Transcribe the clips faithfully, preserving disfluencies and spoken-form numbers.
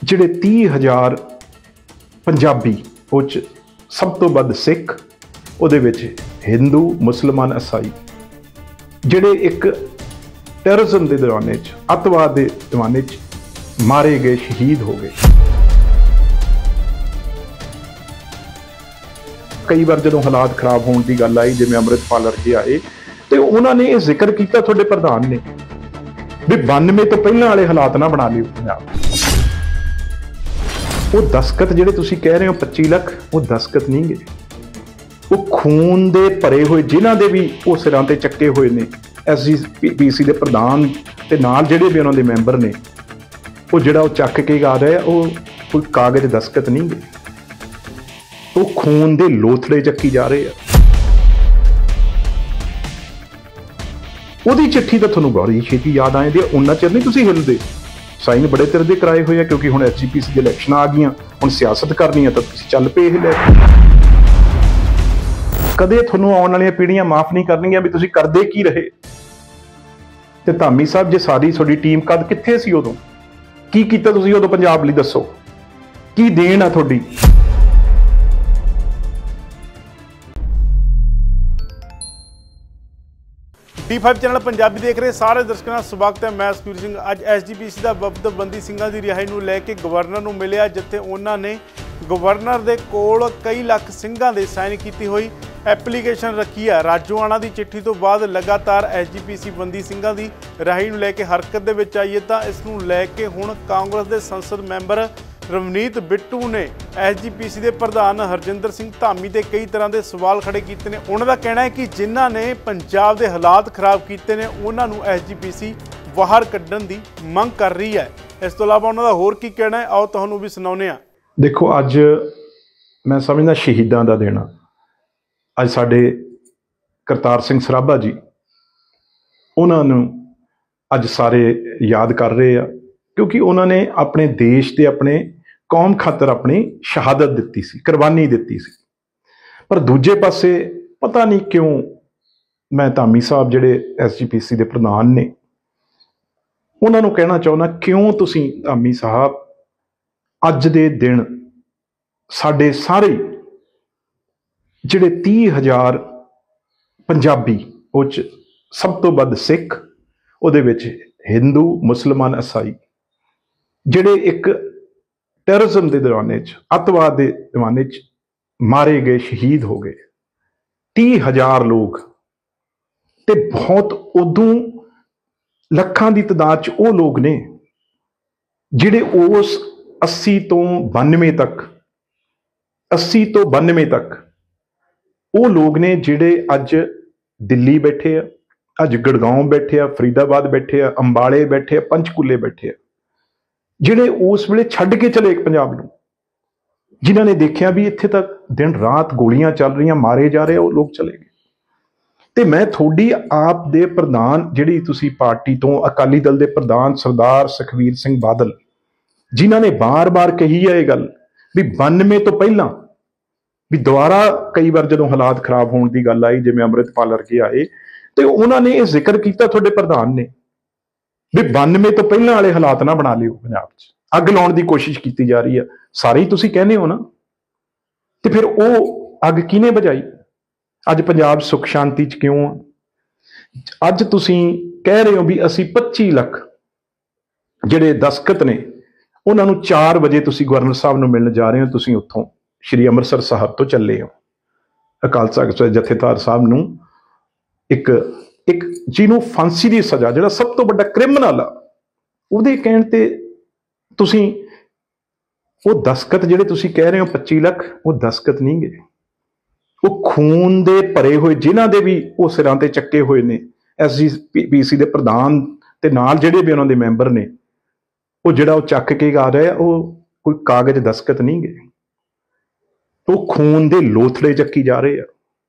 ਜਿਹੜੇ तीह हज़ार पंजाबी ਉਹ 'ਚ ਸਭ ਤੋਂ ਵੱਧ ਸਿੱਖ, ਉਹਦੇ ਵਿੱਚ ਹਿੰਦੂ, ਮੁਸਲਮਾਨ, ਈਸਾਈ, ਜਿਹੜੇ ਇੱਕ ਟੈਰਰਿਜ਼ਮ ਦੇ ਜ਼ਮਾਨੇ 'ਚ, ਅੱਤਵਾਦ ਦੇ ਜ਼ਮਾਨੇ 'ਚ ਮਾਰੇ ਗਏ, ਸ਼ਹੀਦ ਹੋ ਗਏ। ਕਈ ਵਾਰ ਜਦੋਂ ਹਾਲਾਤ ਖਰਾਬ ਹੋਣ ਦੀ ਗੱਲ ਆਈ, ਜਿਵੇਂ ਅੰਮ੍ਰਿਤਪਾਲ ਵਰਗੇ ਆਏ, ਤੇ ਉਹਨਾਂ ਨੇ ਇਹ ਜ਼ਿਕਰ ਕੀਤਾ, ਤੁਹਾਡੇ ਪ੍ਰਧਾਨ ਨੇ, ਵੀ ਬਾਨਵੇਂ ਤੋਂ ਪਹਿਲਾਂ ਵਾਲੇ ਹਾਲਾਤ ਨਾ ਬਣਾ ਲਿਓ ਪੰਜਾਬ। ਉਹ ਦਸਕਤ ਜਿਹੜੇ ਤੁਸੀਂ ਕਹਿ ਰਹੇ ਹੋ पच्चीस ਲੱਖ, ਉਹ ਦਸਕਤ ਨਹੀਂ ਗੇ, ਉਹ ਖੂਨ ਦੇ ਭਰੇ ਹੋਏ, ਜਿਨ੍ਹਾਂ ਦੇ ਵੀ ਉਹ ਸਿਰਾਂ ਤੇ ਚੱਕੇ ਹੋਏ ਨੇ, ਐਸ ਜੀ ਪੀ ਸੀ ਦੇ ਪ੍ਰਧਾਨ ਤੇ ਨਾਲ ਜਿਹੜੇ ਵੀ ਉਹਨਾਂ ਦੇ ਮੈਂਬਰ ਨੇ, ਉਹ ਜਿਹੜਾ ਉਹ ਚੱਕ ਕੇ ਗਾ ਰਿਹਾ, ਉਹ ਕੋਈ ਕਾਗਜ਼ ਦਸਕਤ ਨਹੀਂ ਗੇ, ਉਹ ਖੂਨ ਦੇ ਲੋਥੜੇ ਚੱਕੀ ਜਾ ਰਹੇ ਆ। ਉਹਦੀ ਚਿੱਠੀ ਤਾਂ ਤੁਹਾਨੂੰ ਬੜੀ ਛੇਤੀ ਯਾਦ ਆ ਜਾਂਦੀ ਹੈ, ਉਹਨਾਂ ਚਿਰ ਨਹੀਂ ਤੁਸੀਂ ਹਿੱਲਦੇ। ਸਾਈਨ ਬੜੇ ਤੇਰੇ ਦੇ ਕਰਾਏ ਹੋਏ ਆ, ਕਿਉਂਕਿ ਹੁਣ ਐਸ ਜੀ ਪੀ ਸੀ ਦੀ ਇਲੈਕਸ਼ਨ ਆ ਗਈਆਂ, ਹੁਣ ਸਿਆਸਤ ਕਰਨੀ ਆ, ਤਾਂ ਤੁਸੀਂ ਚੱਲ ਪਏ ਇਹ ਲੈ ਕੇ। ਕਦੇ ਤੁਹਾਨੂੰ ਆਉਣ ਵਾਲੀਆਂ ਪੀੜ੍ਹੀਆਂ ਮਾਫ ਨਹੀਂ ਕਰਨਗੀਆਂ ਵੀ ਤੁਸੀਂ ਕਰਦੇ ਕੀ ਰਹੇ। ਤੇ ਧਾਮੀ ਸਾਹਿਬ, ਜੇ ਸਾਰੀ ਤੁਹਾਡੀ ਟੀਮ ਕਦ ਕਿੱਥੇ ਸੀ ਉਦੋਂ, ਕੀ ਕੀਤਾ ਤੁਸੀਂ ਉਦੋਂ ਪੰਜਾਬ ਲਈ, ਦੱਸੋ ਕੀ ਦੇਣ ਆ ਤੁਹਾਡੀ। डी फाइव चैनल पंजाबी देख रहे सारे दर्शकों का स्वागत है। मैं सुखबीर सिंह। अज एस जी पी सी का वफद बंदी ਸਿੰਘਾਂ ਦੀ रिहाई ਨੂੰ ਲੈ ਕੇ गवर्नर ਨੂੰ ਮਿਲਿਆ, ਜਿੱਥੇ ਉਹਨਾਂ ਨੇ गवर्नर ਦੇ ਕੋਲ ਕਈ ਲੱਖ ਸਿੰਘਾਂ ਦੇ ਸਾਈਨ ਕੀਤੀ ਹੋਈ ਐਪਲੀਕੇਸ਼ਨ ਰੱਖੀ ਹੈ। ਰਾਜੋਆਣਾ ਦੀ ਚਿੱਠੀ ਤੋਂ ਬਾਅਦ ਲਗਾਤਾਰ ਐਸ ਜੀ ਪੀ ਸੀ ਬੰਦੀ ਸਿੰਘਾਂ ਦੀ ਰਿਹਾਈ ਨੂੰ ਲੈ ਕੇ ਹਰਕਤ ਦੇ ਵਿੱਚ ਆਈ ਹੈ, ਤਾਂ ਇਸ ਨੂੰ ਲੈ ਕੇ ਹੁਣ ਕਾਂਗਰਸ ਦੇ ਸੰਸਦ ਮੈਂਬਰ ਰਵਨੀਤ ਬਿੱਟੂ ਨੇ ਐਸ ਜੀ ਪੀ ਸੀ ਦੇ ਪ੍ਰਧਾਨ ਹਰਜਿੰਦਰ ਸਿੰਘ ਧਾਮੀ ਤੇ ਕਈ ਤਰ੍ਹਾਂ ਦੇ ਸਵਾਲ ਖੜੇ ਕੀਤੇ ਨੇ। ਉਹਨਾਂ ਦਾ ਕਹਿਣਾ ਹੈ ਕਿ ਜਿਨ੍ਹਾਂ ਨੇ ਪੰਜਾਬ ਦੇ ਹਾਲਾਤ ਖਰਾਬ ਕੀਤੇ ਨੇ, ਉਹਨਾਂ ਨੂੰ ਐਸ ਜੀ ਪੀ ਸੀ ਬਾਹਰ ਕੱਢਣ ਦੀ ਮੰਗ ਕਰ ਰਹੀ ਹੈ। ਇਸ ਤੋਂ ਇਲਾਵਾ ਉਹਨਾਂ ਦਾ ਹੋਰ ਕੀ ਕਹਿਣਾ ਹੈ, ਆਓ ਤੁਹਾਨੂੰ ਵੀ ਸੁਣਾਉਂਦੇ ਹਾਂ। ਦੇਖੋ, ਅੱਜ ਮੈਂ ਸਮਝਦਾ ਸ਼ਹੀਦਾਂ ਦਾ ਦਿਨ ਆ। ਅੱਜ ਸਾਡੇ ਕਰਤਾਰ ਸਿੰਘ ਸਰਾਭਾ ਜੀ, ਉਹਨਾਂ ਨੂੰ ਅੱਜ ਸਾਰੇ ਯਾਦ ਕਰ ਰਹੇ ਆ, ਕਿਉਂਕਿ ਉਹਨਾਂ ਨੇ ਆਪਣੇ ਦੇਸ਼ ਤੇ ਆਪਣੇ ਕੌਮ ਖਾਤਰ ਆਪਣੀ ਸ਼ਹਾਦਤ ਦਿੱਤੀ ਸੀ, ਕੁਰਬਾਨੀ ਦਿੱਤੀ ਸੀ। ਪਰ ਦੂਜੇ ਪਾਸੇ ਪਤਾ ਨਹੀਂ ਕਿਉਂ ਮੈਂ ਧਾਮੀ ਸਾਹਿਬ ਜਿਹੜੇ ਐਸ ਜੀ ਪੀ ਸੀ ਦੇ ਪ੍ਰਧਾਨ ਨੇ, ਉਹਨਾਂ ਨੂੰ ਕਹਿਣਾ ਚਾਹੁੰਦਾ, ਕਿਉਂ ਤੁਸੀਂ ਧਾਮੀ ਸਾਹਿਬ ਅੱਜ ਦੇ ਦਿਨ ਸਾਡੇ ਸਾਰੇ ਜਿਹੜੇ तीह हज़ार ਪੰਜਾਬੀ, ਉਹ 'ਚ ਸਭ ਤੋਂ ਵੱਧ ਸਿੱਖ, ਉਹਦੇ ਵਿੱਚ ਹਿੰਦੂ, ਮੁਸਲਮਾਨ, ਈਸਾਈ, ਜਿਹੜੇ ਇੱਕ ਟੈਰਰਿਜ਼ਮ ਦੇ ਜ਼ਮਾਨੇ 'ਚ, ਅੱਤਵਾਦ ਦੇ ਜ਼ਮਾਨੇ 'ਚ ਮਾਰੇ ਗਏ, ਸ਼ਹੀਦ ਹੋ ਗਏ तीह हज़ार ਲੋਕ, ਤੇ ਬਹੁਤ ਉਦੋਂ ਲੱਖਾਂ ਦੀ ਤਾਦਾਦ 'ਚ ਉਹ ਲੋਕ ਨੇ ਜਿਹੜੇ ਉਸ अस्सी ਤੋਂ बानवे ਤੱਕ अस्सी ਤੋਂ बानवे ਤੱਕ ਉਹ ਲੋਕ ਨੇ ਜਿਹੜੇ ਅੱਜ ਦਿੱਲੀ ਬੈਠੇ ਆ, ਅੱਜ ਗੁੜਗਾਉਂ ਬੈਠੇ ਆ, ਫਰੀਦਾਬਾਦ ਬੈਠੇ ਆ, ਅੰਬਾਲੇ ਬੈਠੇ ਆ, ਪੰਚਕੂਲੇ ਬੈਠੇ ਆ, ਜਿਹੜੇ ਉਸ ਵੇਲੇ ਛੱਡ ਕੇ ਚਲੇ ਪੰਜਾਬ ਨੂੰ, ਜਿਨ੍ਹਾਂ ਨੇ ਦੇਖਿਆ ਵੀ ਇੱਥੇ ਤੱਕ ਦਿਨ ਰਾਤ ਗੋਲੀਆਂ ਚੱਲ ਰਹੀਆਂ, ਮਾਰੇ ਜਾ ਰਹੇ, ਉਹ ਲੋਕ ਚਲੇ ਗਏ। ਤੇ ਮੈਂ ਤੁਹਾਡੀ ਆਪ ਦੇ ਪ੍ਰਧਾਨ, ਜਿਹੜੀ ਤੁਸੀਂ ਪਾਰਟੀ ਤੋਂ ਅਕਾਲੀ ਦਲ ਦੇ ਪ੍ਰਧਾਨ ਸਰਦਾਰ ਸੁਖਬੀਰ ਸਿੰਘ ਬਾਦਲ, ਜਿਨ੍ਹਾਂ ਨੇ ਬਾਰ-ਬਾਰ ਕਹੀ ਹੈ ਇਹ ਗੱਲ ਵੀ ਬਾਨਵੇਂ ਤੋਂ ਪਹਿਲਾਂ, ਵੀ ਦੁਬਾਰਾ ਕਈ ਵਾਰ ਜਦੋਂ ਹਾਲਾਤ ਖਰਾਬ ਹੋਣ ਦੀ ਗੱਲ ਆਈ, ਜਿਵੇਂ ਅੰਮ੍ਰਿਤਪਾਲ ਵਰਗੇ ਆਏ, ਤੇ ਉਹਨਾਂ ਨੇ ਇਹ ਜ਼ਿਕਰ ਕੀਤਾ, ਤੁਹਾਡੇ ਪ੍ਰਧਾਨ ਨੇ, ਵੀ ਬਾਨਵੇਂ ਤੋਂ ਪਹਿਲਾਂ ਵਾਲੇ ਹਾਲਾਤ ਨਾ ਬਣਾ ਲਿਓ ਪੰਜਾਬ 'ਚ। ਅੱਗ ਲਾਉਣ ਦੀ ਕੋਸ਼ਿਸ਼ ਕੀਤੀ ਜਾ ਰਹੀ ਆ, ਸਾਰੇ ਹੀ ਤੁਸੀਂ ਕਹਿੰਦੇ ਹੋ ਨਾ, ਤੇ ਫਿਰ ਉਹ ਅੱਗ ਕਿਹਨੇ ਬੁਝਾਈ? ਅੱਜ ਪੰਜਾਬ ਸੁੱਖ ਸ਼ਾਂਤੀ 'ਚ ਕਿਉਂ ਆ? ਅੱਜ ਤੁਸੀਂ ਕਹਿ ਰਹੇ ਹੋ ਵੀ ਅਸੀਂ पच्चीस ਲੱਖ ਜਿਹੜੇ ਦਸਕਤ ਨੇ, ਉਹਨਾਂ ਨੂੰ ਚਾਰ ਵਜੇ ਤੁਸੀਂ ਗਵਰਨਰ ਸਾਹਿਬ ਨੂੰ ਮਿਲਣ ਜਾ ਰਹੇ ਹੋ, ਤੁਸੀਂ ਉੱਥੋਂ ਸ਼੍ਰੀ ਅੰਮ੍ਰਿਤਸਰ ਸਾਹਿਬ ਤੋਂ ਚੱਲੇ ਹੋ, ਅਕਾਲ ਤਖ਼ਤ ਜਥੇਦਾਰ ਸਾਹਿਬ ਨੂੰ, ਇੱਕ ਇੱਕ ਜਿਹਨੂੰ ਫਾਂਸੀ ਦੀ ਸਜ਼ਾ, ਜਿਹੜਾ ਸਭ ਤੋਂ ਵੱਡਾ ਕ੍ਰਿਮੀਨਲ ਆ, ਉਹਦੇ ਕਹਿਣ ਤੇ ਤੁਸੀਂ ਉਹ ਦਸਕਤ ਜਿਹੜੇ ਤੁਸੀਂ ਕਹਿ ਰਹੇ ਹੋ पच्चीस ਲੱਖ, ਉਹ ਦਸਕਤ ਨਹੀਂ ਗੇ, ਉਹ ਖੂਨ ਦੇ ਭਰੇ ਹੋਏ, ਜਿਨ੍ਹਾਂ ਦੇ ਵੀ ਉਹ ਸਿਰਾਂ ਤੇ ਚੱਕੇ ਹੋਏ ਨੇ, ਐਸ ਜੀ ਪੀ ਸੀ ਦੇ ਪ੍ਰਧਾਨ ਤੇ ਨਾਲ ਜਿਹੜੇ ਵੀ ਉਹਨਾਂ ਦੇ ਮੈਂਬਰ ਨੇ, ਉਹ ਜਿਹੜਾ ਉਹ ਚੱਕ ਕੇ ਗਾ ਰਿਹਾ, ਉਹ ਕੋਈ ਕਾਗਜ਼ ਦਸਕਤ ਨਹੀਂ ਗੇ, ਉਹ ਖੂਨ ਦੇ ਲੋਥੜੇ ਚੱਕੀ ਜਾ ਰਹੇ ਆ।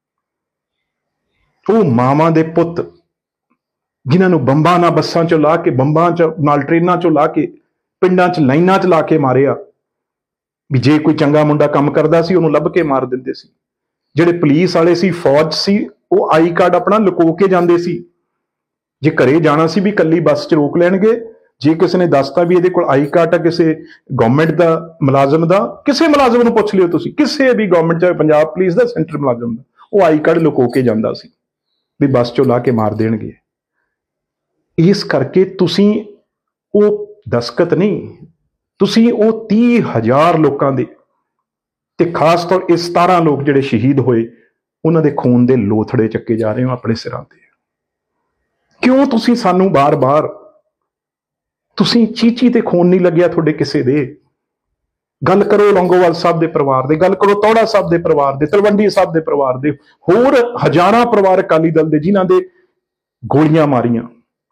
ਉਹ ਮਾਵਾਂ ਦੇ ਪੁੱਤ, ਜਿਨ੍ਹਾਂ ਨੂੰ ਬੰਬਾਂ ਨਾਲ ਬੱਸਾਂ 'ਚੋਂ ਲਾ ਕੇ, ਬੰਬਾਂ 'ਚ ਨਾਲ ਟ੍ਰੇਨਾਂ 'ਚੋਂ ਲਾ ਕੇ, ਪਿੰਡਾਂ 'ਚ ਲਾਈਨਾਂ 'ਚ ਲਾ ਕੇ ਮਾਰਿਆ, ਵੀ ਜੇ ਕੋਈ ਚੰਗਾ ਮੁੰਡਾ ਕੰਮ ਕਰਦਾ ਸੀ ਉਹਨੂੰ ਲੱਭ ਕੇ ਮਾਰ ਦਿੰਦੇ ਸੀ। ਜਿਹੜੇ ਪੁਲਿਸ ਵਾਲੇ ਸੀ, ਫੌਜ ਸੀ, ਉਹ ਆਈ ਕਾਰਡ ਆਪਣਾ ਲੁਕੋ ਕੇ ਜਾਂਦੇ ਸੀ। ਜੇ ਘਰੇ ਜਾਣਾ ਸੀ ਵੀ ਕੱਲੀ ਬੱਸ 'ਚ ਰੋਕ ਲੈਣਗੇ, जे किसी ने दसता भी ये कोल आई कार्ड है किसी गवर्नमेंट का मुलाजम का, किसी मुलाजम को पुछ लियो तुसी, किसी भी गवर्नमेंट चाहे पंजाब पुलिस का सेंटर मुलाजम का, वो आई कार्ड लुको के जाता सी भी बस चो ला के मार देणगे। इस करके तुसी वो दस्खत नहीं, तुसी वो तीह हज़ार लोगों के ते खास तौर इस सतारह लोग जिहड़े शहीद होए उन्हां दे खून दे लोथड़े चक्के जा रहे हो अपने सिरां ते। क्यों तुसी सानू बार बार तुसी चीची ते खून नहीं लग्या तुहाडे किसे दे? गल करो लौंगोवाल साहब के परिवार दे, गल करो तौड़ा साहब के परिवार दे, तलवंडी साहब के परिवार दे, होर हजारां परिवार अकाली दल दे जिन्हां दे गोलियां मारियां,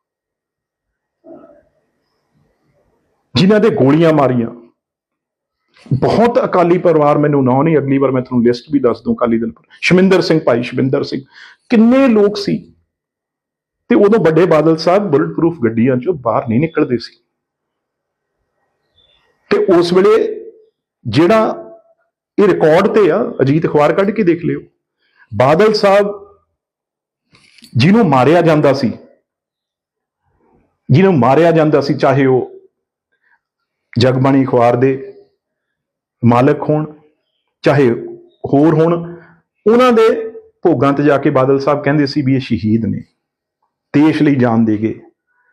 जिन्हां दे गोलियां मारियां। बहुत अकाली परिवार, मैनू ना नहीं, अगली बार मैं तुहानू लिस्ट भी दस दूं अकाली दल पर। शमिंदर सिंह, भाई शमिंदर सिंह, किन्ने लोग सी ते उदों बड़े बादल साहब बुलेट प्रूफ गड्डियां चों बाहर नहीं निकलदे सी ते उस वेले जिहड़ा ये रिकॉर्ड ते आ, अजीत अखबार कढ़ के देख लियो, बादल साहब जिन्हों मारिया जांदा सी, जिन्हों मारिया जांदा सी, चाहे वो जगबाणी अखबार दे मालक होण चाहे होर होण, उन्हां दे भोगां ते जाके बादल साहब कहंदे सी भी ये शहीद ने, देश लई जान दे गए।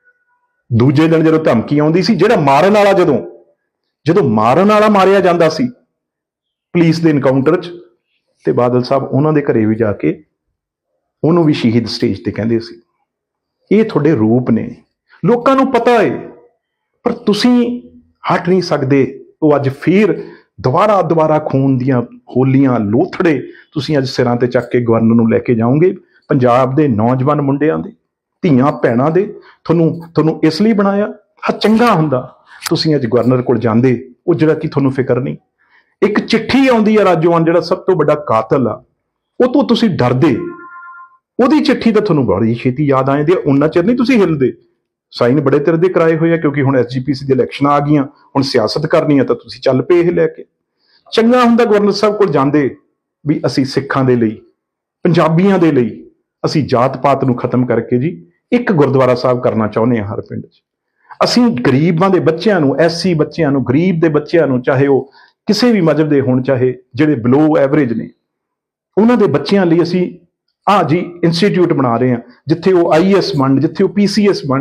दूजे दिन जदों धमकी आउंदी सी, जिहड़ा मारन वाला जदों जदों मारन वाला मारिया जांदा सी पुलिस दे इनकाउंटर च, ते बादल साहब उन्हां दे घरे भी जाके उन्होंने भी शहीद स्टेज ते कहंदे सी। ये तुहाडे रूप ने, लोकां नूं पता है, पर तुसीं हट नहीं सकदे। वो अज फिर दोबारा दोबारा खून दियां होलियां लोथड़े तुसीं अज सिरां ते चक के गवर्नर नूं लैके जाओगे, पंजाब दे नौजवान मुंडियां दे, धीआं भैणां दे। तुहानूं तुहानूं इसलिए बनाया, हा चंगा हुंदा तुसीं अज गवर्नर कोल जांदे, वो जिहड़ा कि तुहानूं फिकर नहीं। एक चिट्ठी आउंदी है राजोआन जिहड़ा सब तो बड़ा कातल आ, वो तो तुसीं डरदे, ਉਹਦੀ चिट्ठी तो ਤੁਹਾਨੂੰ बड़ी छेती याद आ जाती है, उन्ना चिर नहीं तुसीं हिलदे। साइन बड़े तेरे दे कराए हुए हैं क्योंकि हुण एस जी पी सी दी इलैक्शन आ गईयां, हुण सियासत करनी है तो तुसीं चल पे इह लैके। चंगा हुंदा गवर्नर साहब कोल जांदे भी असीं सिखां दे लई, पंजाबीआं दे लई असीं जात पात नूं खत्म करके जी एक गुरुद्वारा साहब करना चाहुंदे हां हर पिंड च। असीं गरीबां दे बच्चिआं नूं, एस सी बच्चिआं नूं, गरीब दे बच्चिआं नूं, चाहे वो किसी भी मजहब दे होण, चाहे जिहड़े बिलो एवरेज ने, उन्हां दे बच्चिआं लई असीं आ जी इंस्टीट्यूट बना रहे हैं जिथे वो आई एस बन, जिथे वो पी सी एस बन,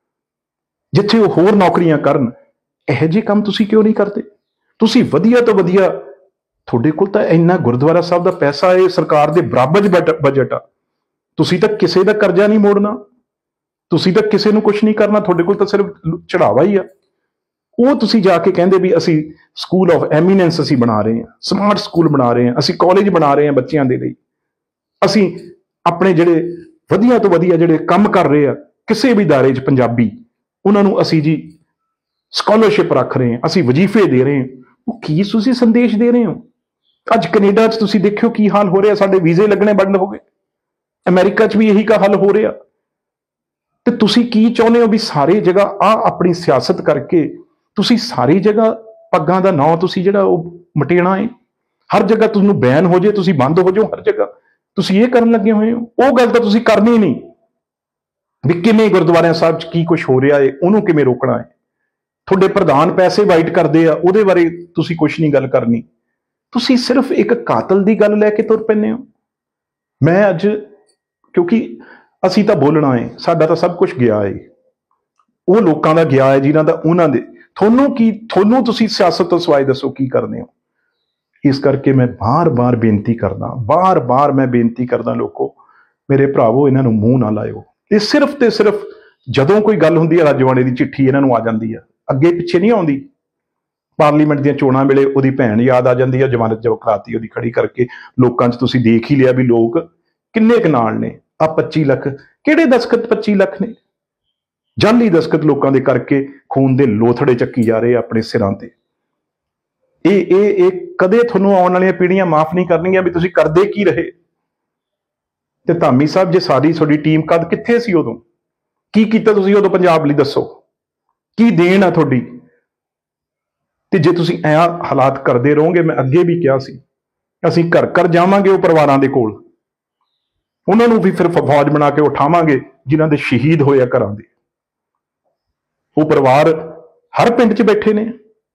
जिथे वो होर नौकरियां करन। इहो जिहे काम तुसीं क्यों नहीं करते? तुसीं वधिया तो वधिया, तुहाडे कोल तां इन्ना गुरुद्वारा साहब दा पैसा है, सरकार दे बराबर बजट आ, तुसीं तां किसी दा करजा नहीं मोड़ना, तुसीं तां किसी नूं कुछ नहीं करना, तुहाडे कोल तां सिर्फ चढ़ावा ही आ। वो तुसीं जाके कहंदे भी असीं स्कूल ऑफ एमीनेंस असीं बना रहे हैं, स्मार्ट स्कूल बना रहे हैं, असीं कॉलेज बना रहे हैं बच्चिआं दे लई, असीं अपने जिहड़े वधिया तो वधिया जिहड़े काम कर रहे हैं किसी भी दायरे च पंजाबी, उन्होंने असीं जी स्कॉलरशिप रख रहे हैं, असीं वजीफे दे रहे हैं। वो की तुसीं संदेश दे रहे हो? अज कनेडा च तुसीं देखियो की हाल हो रहा, साडे वीजे लगने बंद हो गए, अमेरिका च भी यही का हल हो रहा। तो तुसीं की चाहुंदे हो भी सारी जगह आ अपनी सियासत करके तुसीं सारी जगह पग्गां दा नां तुसीं जिहड़ा ओह मटेना है, हर जगह तुहानूं बैन हो जाए, तुसीं बंद हो जाओ हर जगह, तुसीं ये करन लगे हुए हो। वो गल तां तुसीं करनी नहीं भी किवें गुरुद्वारियां साहब च की कुछ हो रहा है, उहनूं किवें रोकना है। तुहाडे प्रधान पैसे वाइट करदे आ, उहदे बारे तुसीं कुछ नहीं गल करनी, तुसीं सिर्फ एक कातल दी गल लैके तुर पैंदे हो। मैं अज क्योंकि असीं तां बोलना है, साडा तां सब कुछ गया है, वो लोकां दा गया है जिन्हां दा उन्हां दे, तुहानूं की तुहानूं तुसीं सियासत तो सिवाए दसो की करदे हो। इस करके मैं बार बार बेनती करदा, बार बार मैं बेनती करदा लोगों, मेरे भरावो इन्हां नूं मूँह ना लाओ। ये सिर्फ ते सिर्फ जदों कोई गल हुंदी है राजवाड़े की चिट्ठी इन्हां नूं आ जांदी है, अगे पिछे नहीं आउंदी। पार्लीमेंट दीआं चोणां वेले उहदी भैण याद आ जांदी है, जमानत जब कराती उहदी खड़ी करके, लोकां च तुसीं देख ही लिया भी लोग किन्ने क नाल ने। आ पच्ची लख किहड़े दस्खत पच्ची लख ने? जाली दस्खत लोकां दे करके खून दे लोथड़े चक्की जा रहे अपने सिरां ते। ये ये ये कदे तुहानूं आउण वालीआं पीढ़ियां माफ नहीं करनगियां भी तुसीं करदे की रहे। ते धामी साहब जे सारी तुहाडी टीम कद कित्थे सी उदों, की कीता तुसीं उदों पंजाब लई? दसो की देन आ तुहाडी? ते जे तुसीं ऐ हालात करदे रहोगे, मैं अगे भी कहा सी असीं घर घर जावांगे वो परिवारां दे कोल, उन्हां नूं भी फिर फौज बना के उठावांगे जिन्हां दे शहीद होए घरां दे। वो परिवार हर पिंड च बैठे ने,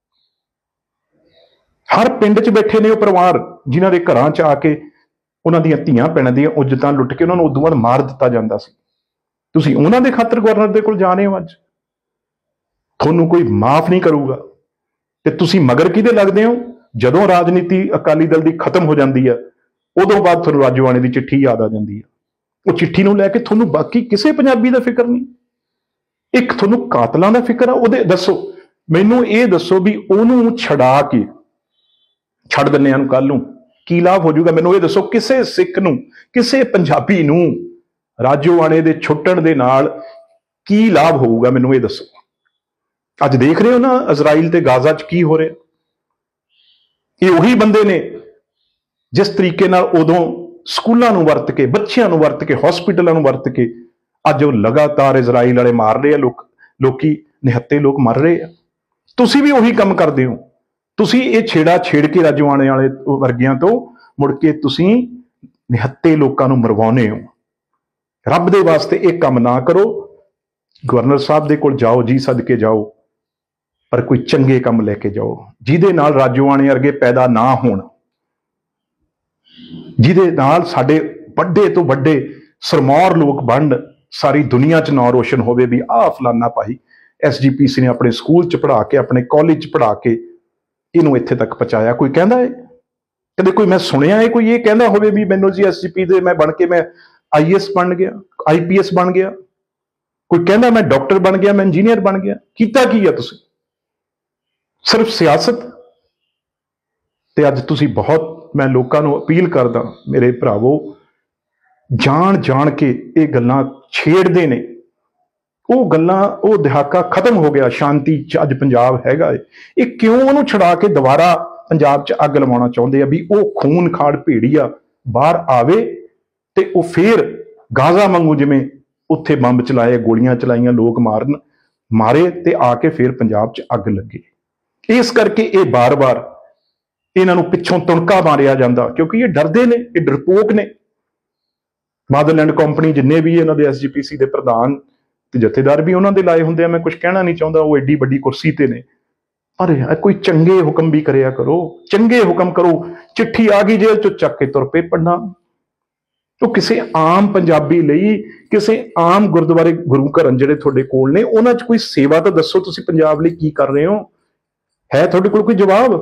हर पिंड च बैठे ने वो परिवार जिन्हां दे घरां च आके उन्हां दीयां धीआं भैणां दीयां उज्जतां लुੱਟ के उन्हां नूं उदों बाद मार दित्ता जांदा सी। तुसीं उन्हां दे खातर गवर्नर दे कोल जा रहे हो, अज तुहानूं कोई माफ नहीं करूगा। ते तुसीं मगर किहदे लगदे हो? जदों राजनीति अकाली दल दी खत्म हो जाती है उदों बाद तुहानूं राजोआणे दी चिट्ठी याद आ जाती है। वो चिट्ठी नूं लैके तुहानूं बाकी किसी पंजाबी दा फिक्र नहीं, एक तुहानूं कातलां दा फिक्र आ। उहदे दसो मैनूं ये दसो भी उहनूं छड़ा के छड़ दिंदे आं कल नूं की लाभ हो जाऊगा? मैनूं ये दसो किसी सिख नूं किसी पंजाबी नूं राजोआणे दे छुट्टण दे नाल की लाभ होऊगा? मैनूं ये दसो। अज देख रहे हो ना इजराइल ते गाजा च की हो रहा। ये उही बंदे ने जिस तरीके नाल उदों स्कूलों नूं वरत के, बच्चों नूं वरत के, हॉस्पिटलों नूं वरत के अज वो लगातार इजराइल वाले मार रहे हैं, लोग लोकी निहत्ते लोग मर रहे हैं। तुसीं भी उही काम करदे हो। तुसीं ये छेड़ा छेड़ के राजोआणे वाले वर्गियां तो मुड़ के तुसीं निहत्ते लोकां नूं मरवाउने हो। रब दे वास्ते एक काम ना करो। गवर्नर साहब दे कोल जाओ, जी सदके जाओ, पर कोई चंगे काम लेके जाओ जिहदे नाल राजोआणे वर्गे पैदा ना होण, जिहदे नाल साडे वड्डे तो वड्डे सरमौर लोग बण सारी दुनिया च नां रोशन होवे भी आ फलाना भाई एस जी पी सी ने अपने स्कूल च पढ़ा के, अपने कॉलेज च पढ़ा के इनू इत्थे तक पहुंचाया। कोई कहंदा है कदे? कोई मैं सुनिया है कोई ये कहंदा होवे भी मैनू जी एस जी पी दे मैं बन के मैं आई एस बन गया, आई पी एस बन गया? कोई कहंदा मैं डॉक्टर बन गया, मैं इंजीनियर बन गया? कीता की है तुसीं? सिर्फ सियासत। ते अज तुसीं बहुत, मैं लोकां नूं अपील करदा मेरे भरावो, जान जान के ये गल्लां छेड़दे ने। वो गल्लां, वो दहाका खत्म हो गया। शांति च अज पंजाब हैगा है। ये क्यों उहनूं छड़ा के दोबारा पंजाब च अग लवाउणा चाहुंदे आ भी वो खून खाड़ भेड़िया बाहर आवे ते वो फिर गाजा वांगू जिवें उत्थे बंब चलाए, गोलियां चलाइयां, लोग मारन मारे ते आके फिर पंजाब च अग लगे। इस करके ये बार बार इन्हां नूं पिछों तुणका मारिया जांदा क्योंकि ये डरदे ने, ये डरपोक ने। बादल एंड कंपनी जिन्ने भी इन्हां दे एस जी पी सी दे प्रधान ते जथेदार भी उन्हां दे लाए हुंदे आ। मैं कुछ कहना नहीं चाहुंदा, वो एडी वड्डी कुर्सी ते ने, पर कोई चंगे हुक्म भी करिया करो, चंगे हुक्म करो। चिट्ठी आ गई जेल चो चक के तुर पे पढ़ना। तो किसी आम पंजाबी लई, किसी आम गुरुद्वारे गुरु घर जिहड़े तुहाडे कोल ने, उन्हां च कोई सेवा तो दसो तुसीं पंजाब लई की कर रहे हो? है तुहाडे कोल कोई जवाब?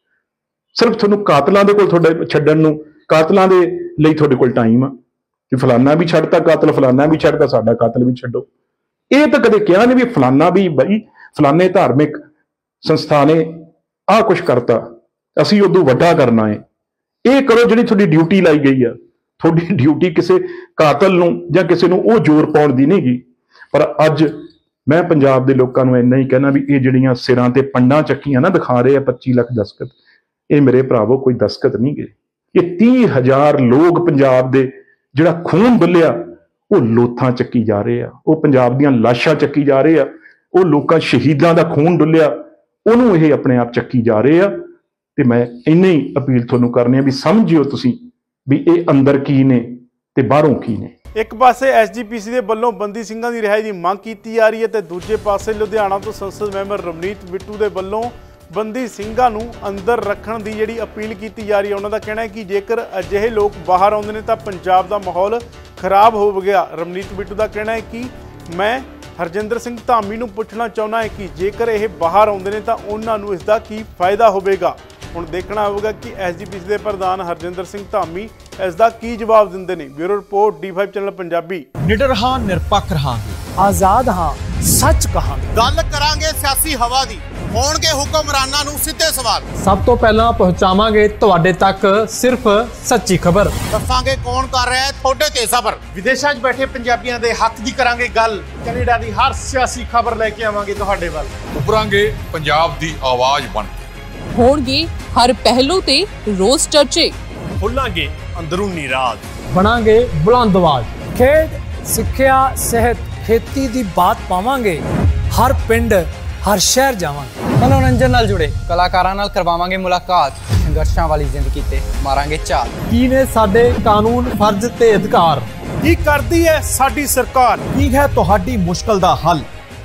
सिर्फ तुहानूं कातलां दे कोल तुहाडे छड्डण नूं, कातलां दे लई तुहाडे कोल टाइम आ कि फलाना भी छड्डता कातल, फलाना भी छड्डता, साडा कातल भी छड्डो। ये तो कदे कहा नहीं भी फलाना भी बई फलाने धार्मिक संस्था ने आ कुछ करता, असीं उदों वड्डा करना है। ये करो जिहड़ी तुहाडी ड्यूटी लाई गई है। तुहाडी ड्यूटी किसी कातल नूं जां किसी नूं वो जोर पाउण दी नहीं गी। पर अज मैं पंजाब दे लोकां नूं इन्ना ही कहना भी ये जिहड़ियां सिरां ते पंडां चक्कीआं ना दिखा रहे हैं पच्ची लख दस्खत, ये मेरे भरावो कोई दस्खत नहीं गए। ये तीह हजार लोग पंजाब दे जिहड़ा खून डुੱਲਿਆ वो लोथां चक्की जा रहे हैं, वो पंजाब दीआं लाशां चक्की जा रहे हैं, वो लोकां शहीदां दा खून डुੱਲਿਆ ਉਹਨੂੰ ਇਹ ਆਪਣੇ ਆਪ ਚੱਕੀ ਜਾ ਰਹੇ ਆ। ਤੇ ਮੈਂ ਇੰਨੇ ਹੀ ਅਪੀਲ ਤੁਹਾਨੂੰ ਕਰਨੀ ਆ ਵੀ ਸਮਝਿਓ ਤੁਸੀਂ ਵੀ ਇਹ ਅੰਦਰ ਕੀ ਨੇ ਤੇ ਬਾਹਰੋਂ ਕੀ ਨੇ। ਇੱਕ ਪਾਸੇ ਐਸ ਜੀ ਪੀ ਸੀ ਦੇ ਵੱਲੋਂ ਬੰਦੀ ਸਿੰਘਾਂ ਦੀ ਰਿਹਾਈ ਦੀ ਮੰਗ ਕੀਤੀ ਜਾ ਰਹੀ ਹੈ ਤੇ ਦੂਜੇ ਪਾਸੇ ਲੁਧਿਆਣਾ ਤੋਂ ਸੰਸਦ ਮੈਂਬਰ ਰਵਨੀਤ ਬਿੱਟੂ ਦੇ ਵੱਲੋਂ ਬੰਦੀ ਸਿੰਘਾਂ ਨੂੰ ਅੰਦਰ ਰੱਖਣ ਦੀ ਜਿਹੜੀ ਅਪੀਲ ਕੀਤੀ ਜਾ ਰਹੀ ਹੈ। ਉਹਨਾਂ ਦਾ ਕਹਿਣਾ ਹੈ ਕਿ ਜੇਕਰ ਅਜਿਹੇ ਲੋਕ ਬਾਹਰ ਆਉਂਦੇ ਨੇ ਤਾਂ ਪੰਜਾਬ ਦਾ ਮਾਹੌਲ ਖਰਾਬ ਹੋ ਗਿਆ। ਰਵਨੀਤ ਬਿੱਟੂ ਦਾ ਕਹਿਣਾ ਹੈ ਕਿ ਮੈਂ ਹਰਜਿੰਦਰ ਸਿੰਘ ਧਾਮੀ ਨੂੰ ਪੁੱਛਣਾ ਚਾਹੁੰਦਾ ਹੈ ਕਿ ਜੇਕਰ ਇਹ ਬਾਹਰ ਆਉਂਦੇ ਨੇ ਤਾਂ ਉਹਨਾਂ ਨੂੰ ਇਸ ਦਾ ਕੀ ਫਾਇਦਾ ਹੋਵੇਗਾ। ਹੁਣ ਦੇਖਣਾ ਹੋਵੇਗਾ ਕਿ ਐਸ ਜੀ ਪੀ ਸੀ ਦੇ ਪ੍ਰਧਾਨ ਹਰਜਿੰਦਰ ਸਿੰਘ ਧਾਮੀ ਇਸ ਦਾ ਕੀ ਜਵਾਬ ਦਿੰਦੇ ਨੇ। Bureau report D five channel Punjabi. ਨਿਡਰ ਹਾਂ, ਨਿਰਪੱਖ ਰਹਾਂਗੇ, ਆਜ਼ਾਦ ਹਾਂ, ਸੱਚ ਕਹਾਂਗੇ। ਗੱਲ ਕਰਾਂਗੇ ਸਿਆਸੀ ਹਵਾ ਦੀ, ਹੋਣਗੇ ਹੁਕਮਰਾਨਾਂ ਨੂੰ ਸਿੱਧੇ ਸਵਾਲ। ਸਭ ਤੋਂ ਪਹਿਲਾਂ ਪਹੁੰਚਾਵਾਂਗੇ ਤੁਹਾਡੇ ਤੱਕ ਸਿਰਫ ਸੱਚੀ ਖਬਰ। ਦੱਸਾਂਗੇ ਕੌਣ ਕਰ ਰਿਹਾ ਹੈ ਤੁਹਾਡੇ ਤੇ ਸਬਰ। ਵਿਦੇਸ਼ਾਂ 'ਚ ਬੈਠੇ ਪੰਜਾਬੀਆਂ ਦੇ ਹੱਕ ਦੀ ਕਰਾਂਗੇ ਗੱਲ। ਕੈਨੇਡਾ ਦੀ ਹਰ ਸਿਆਸੀ ਖਬਰ ਲੈ ਕੇ ਆਵਾਂਗੇ ਤੁਹਾਡੇ ਵੱਲ। ਉਭਰਾਂਗੇ ਪੰਜਾਬ ਦੀ ਆਵਾਜ਼ ਬਣ ਕੇ। ਹੋਣਗੇ ਹਰ ਪਹਿਲੂ ਤੇ ਰੋਜ਼ ਚਰਚੇ। ਖੋਲਾਂਗੇ ਅੰਦਰੂਨੀ ਰਾਜ। ਬਣਾਂਗੇ ਬੁਲੰਦ ਆਵਾਜ਼। ਖੇਡ, ਸਿੱਖਿਆ, ਸਿਹਤ, ਖੇਤੀ ਦੀ ਬਾਤ ਪਾਵਾਂਗੇ। ਹਰ ਪਿੰਡ, ਹਰ ਸ਼ਹਿਰ ਜਾਵਾਂਗੇ। मनोरंजन नाल जुड़े कलाकारां नाल करवावांगे मुलाकात। संघर्षां वाली जिंदगी ते मारांगे चाल। ਕੀ ਨੇ ਸਾਡੇ ਕਾਨੂੰਨ, ਫਰਜ਼ ਤੇ ਅਧਿਕਾਰ? ਕੀ ਕਰਦੀ ਹੈ ਸਾਡੀ ਸਰਕਾਰ? ਕੀ ਹੈ ਤੁਹਾਡੀ ਮੁਸ਼ਕਲ ਦਾ ਹੱਲ?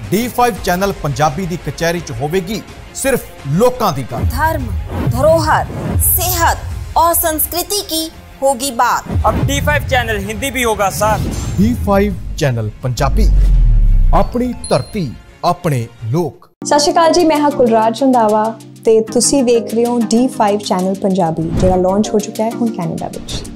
ਡੀ फाइव चैनल पंजाबी दी कचहरी च होवेगी सिर्फ लोकां दी गल। धर्म, धरोहर, सेहत और संस्कृति की होगी बात। अब डी फाइव चैनल हिंदी भी होगा sir. D five channel Punjabi, अपनी धरती अपने लोक। सत श्री अकाल जी, मैं हाँ कुलराज रंधावा ते तुसी देख रहे हो डी फाइव चैनल पंजाबी, जो लॉन्च हो चुका है हुण कैनेडा विच।